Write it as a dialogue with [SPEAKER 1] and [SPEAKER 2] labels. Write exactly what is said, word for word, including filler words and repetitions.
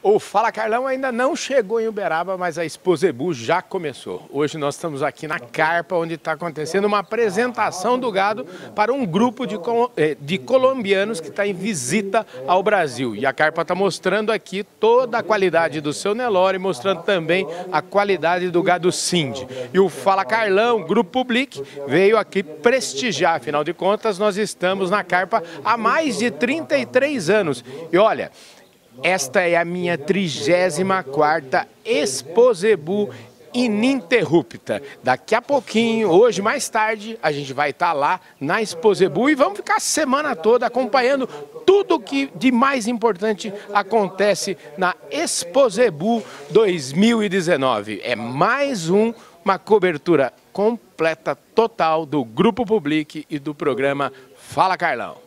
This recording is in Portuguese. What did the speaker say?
[SPEAKER 1] O Fala Carlão ainda não chegou em Uberaba, mas a Exposebu já começou. Hoje nós estamos aqui na carpa, onde está acontecendo uma apresentação do gado para um grupo de, de colombianos que está em visita ao Brasil. E a carpa está mostrando aqui toda a qualidade do seu Nelore, mostrando também a qualidade do gado Sind. E o Fala Carlão, Grupo Public, veio aqui prestigiar. Afinal de contas, nós estamos na carpa há mais de trinta e três anos. E olha, esta é a minha trigésima quarta Exposebu ininterrupta. Daqui a pouquinho, hoje mais tarde, a gente vai estar lá na Exposebu e vamos ficar a semana toda acompanhando tudo que de mais importante acontece na Exposebu dois mil e dezenove. É mais um, uma cobertura completa, total do Grupo Public e do programa Fala Carlão.